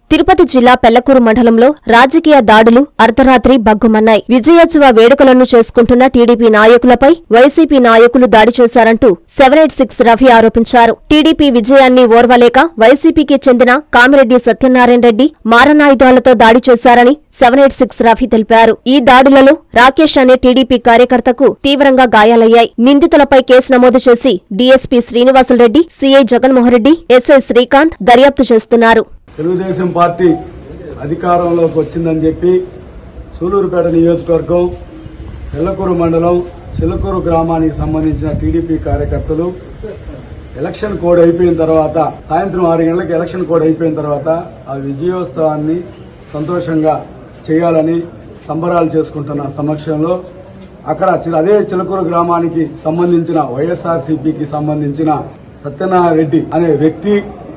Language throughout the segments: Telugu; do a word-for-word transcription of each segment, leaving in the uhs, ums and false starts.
తిరుపతి జిల్లా పెళ్లకూరు మండలంలో రాజకీయ దాడులు అర్ధరాత్రి బగ్గుమన్నాయి. విజయోత్సవ వేడుకలను చేసుకుంటున్న టీడీపీ నాయకులపై వైసీపీ నాయకులు దాడి చేశారంటూ సెవెన్ ఎయిట్ సిక్స్ రవి ఆరోపించారు. టీడీపీ విజయాన్ని ఓర్వలేక వైసీపీకి చెందిన కామిరెడ్డి సత్యనారాయణ రెడ్డి మారణాయుధాలతో దాడి చేశారని సెవెన్ ఎయిట్ సిక్స్ రవి తెలిపారు. ఈ దాడులలో రాకేష్ అనే టీడీపీ కార్యకర్తకు తీవ్రంగా గాయాలయ్యాయి. నిందితులపై కేసు నమోదు చేసి DSP Srinivasula Reddy, CI Jaganmohan Reddy, SI Srikanth దర్యాప్తు చేస్తున్నారు. తెలుగుదేశం పార్టీ అధికారంలోకి వచ్చిందని చెప్పి సూలూరుపేట నియోజకవర్గం పెళ్లకూరు మండలం చిలకూరు గ్రామానికి సంబంధించిన టీడీపీ కార్యకర్తలు ఎలక్షన్ కోడ్ అయిపోయిన తర్వాత సాయంత్రం ఆరు గంటలకు ఎలక్షన్ కోడ్ అయిపోయిన తర్వాత ఆ విజయోత్సవాన్ని సంతోషంగా చేయాలని సంబరాలు చేసుకుంటున్న సమక్షంలో అక్కడ అదే చిలకూరు గ్రామానికి సంబంధించిన వైఎస్ఆర్సీపీకి సంబంధించిన సత్యనారాయణ రెడ్డి అనే వ్యక్తి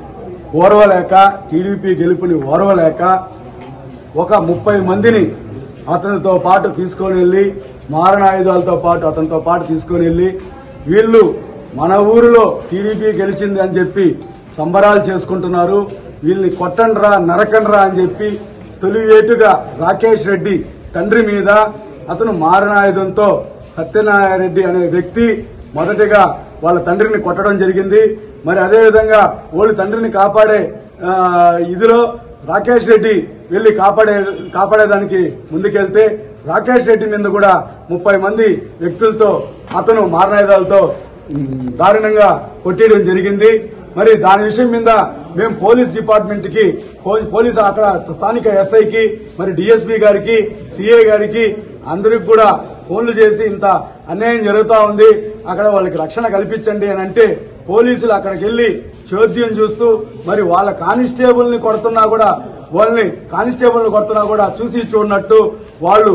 ఓర్వలేక టీడీపీ గెలుపుని ఓర్వలేక ఒక ముప్పై మందిని అతనితో పాటు తీసుకొని వెళ్లి మారణాయుధాలతో పాటు అతనితో పాటు తీసుకొని వెళ్లి వీళ్లు మన ఊరిలో టీడీపీ గెలిచింది అని చెప్పి సంబరాలు చేసుకుంటున్నారు, వీళ్ళని కొట్టండ్రా నరకండ్రా అని చెప్పి తొలివేటుగా రాకేష్ రెడ్డి తండ్రి మీద అతను మారణాయుధంతో సత్యనారాయణ రెడ్డి అనే వ్యక్తి మొదటిగా వాళ్ళ తండ్రిని కొట్టడం జరిగింది. మరి అదేవిధంగా వాళ్ళ తండ్రిని కాపాడే ఇదిలో రాకేష్ రెడ్డి వెళ్లి కాపాడే కాపాడేదానికి ముందుకెళ్తే రాకేష్ రెడ్డి మీద కూడా ముప్పై మంది వ్యక్తులతో అతను మారణాయుధాలతో దారుణంగా కొట్టేయడం జరిగింది. మరి దాని విషయం మీద మేము పోలీస్ డిపార్ట్మెంట్ కి పోలీసు అక్కడ స్థానిక ఎస్ఐకి మరి డీఎస్పీ గారికి సీఐ గారికి అందరికి కూడా ఫోన్లు చేసి ఇంత అన్యాయం జరుగుతా ఉంది, అక్కడ వాళ్ళకి రక్షణ కల్పించండి అని అంటే పోలీసులు అక్కడికి వెళ్లి చోద్యం చూస్తూ మరి వాళ్ళ కానిస్టేబుల్ ని కొడుతున్నా కూడా వాళ్ళని కానిస్టేబుల్ ని కొడుతున్నా కూడా చూసి చూడనట్టు వాళ్ళు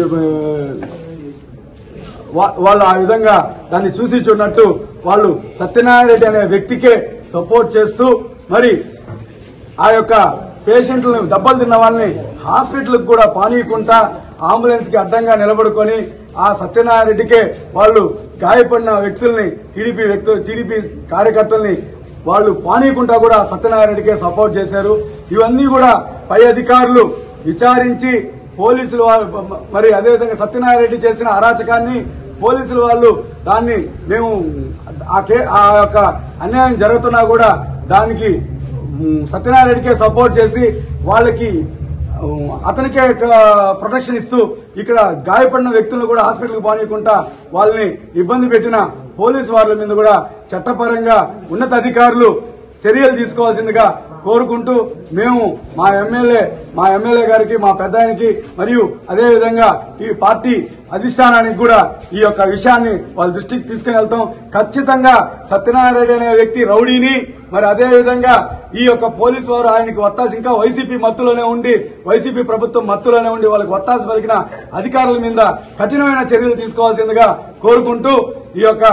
వాళ్ళు ఆ విధంగా దాన్ని చూసి చూడనట్టు వాళ్ళు సత్యనారాయణ రెడ్డి అనే వ్యక్తికే సపోర్ట్ చేస్తూ మరి ఆ యొక్క పేషెంట్లను దెబ్బలు తిన్న వాళ్ళని హాస్పిటల్కి కూడా పానీయకుండా అంబులెన్స్ కి అడ్డంగా నిలబడుకొని ఆ సత్యనారాయణ రెడ్డికే వాళ్ళు గాయపడిన వ్యక్తుల్ని టీడీపీ వ్యక్తులు టీడీపీ కార్యకర్తల్ని వాళ్ళు పానీయకుండా కూడా సత్యనారాయణ రెడ్డికే సపోర్ట్ చేశారు. ఇవన్నీ కూడా పై అధికారులు విచారించి పోలీసులు మరి అదేవిధంగా సత్యనారాయణ రెడ్డి చేసిన అరాచకాన్ని పోలీసులు వాళ్ళు దాన్ని మేము ఆ యొక్క అన్యాయం జరుగుతున్నా కూడా దానికి సత్యనారాయణ రెడ్డికే సపోర్ట్ చేసి వాళ్ళకి అతనికే ప్రొటెక్షన్ ఇస్తూ ఇక్కడ గాయపడిన వ్యక్తులను కూడా హాస్పిటల్కి పోనీయకుండా వాళ్ళని ఇబ్బంది పెట్టిన పోలీసు వాళ్ళ మీద కూడా చట్టపరంగా ఉన్నత అధికారులు చర్యలు తీసుకోవాల్సిందిగా కోరుకుంటూ మేము మా ఎమ్మెల్యే మా ఎమ్మెల్యే గారికి మా పెద్దాయనికి మరియు అదేవిధంగా ఈ పార్టీ అధిష్టానానికి కూడా ఈ యొక్క విషయాన్ని వాళ్ళ దృష్టికి తీసుకుని వెళ్తాం. ఖచ్చితంగా సత్యనారాయణ రెడ్డి అనే వ్యక్తి రౌడీని మరి అదేవిధంగా ఈ యొక్క పోలీసు వారు ఆయనకి ఒత్తాసు ఇంకా వైసీపీ మత్తులోనే ఉండి వైసీపీ ప్రభుత్వం మత్తులోనే ఉండి వాళ్ళకి ఒత్తాసు పలికిన అధికారుల మీద కఠినమైన చర్యలు తీసుకోవాల్సిందిగా కోరుకుంటూ ఈ యొక్క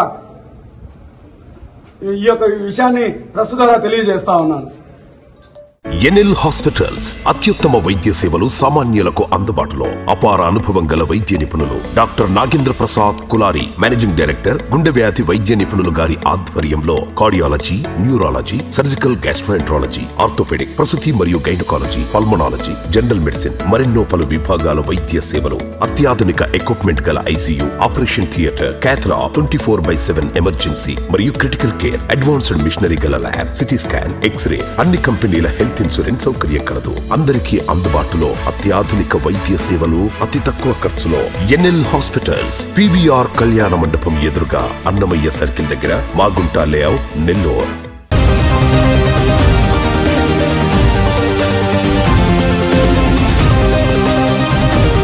ఈ యొక్క విషయాన్ని ప్రస్తుతంగా తెలియజేస్తా ఉన్నాను. ఎన్ఎల్ హాస్పిటల్స్ అత్యుత్తమ వైద్య సేవలు సామాన్యులకు అందుబాటులో. అపార అనుభవం గల వైద్య నిపుణులు doctor Nagendra Prasad Kulari, managing director, గుండె వ్యాధి వైద్య నిపుణులు గారి ఆధ్వర్యంలో cardiology, neurology, surgical gastroenterology, orthopedic, ప్రసూతి మరియు గైనకాలజీ, పల్మనాలజీ, జనరల్ మెడిసిన్ మరెన్నో పలు విభాగాల వైద్య సేవలు. అత్యాధునిక ఎక్విప్మెంట్ గల ICU, operation theatre, cath lab, twenty four by seven emergency మరియు క్రిటికల్ కేర్, అడ్వాన్స్డ్ మిషనరీ గల ల్యాబ్, సిటీ స్కాన్, ఎక్స్రే, అన్ని కంపెనీల హెల్త్ ఇన్సూరెన్స్ సౌకర్యం కలదు. అందరికీ అందుబాటులో అత్యాధునిక వైద్య సేవలు అతి తక్కువ ఖర్చులో. ఎన్ఎల్ హాస్పిటల్స్, పీవీఆర్ కళ్యాణ మండపం ఎదురుగా, అన్నమయ్య సర్కిల్ దగ్గర, మాగుంట లేఅవుట్, నెల్లూరు.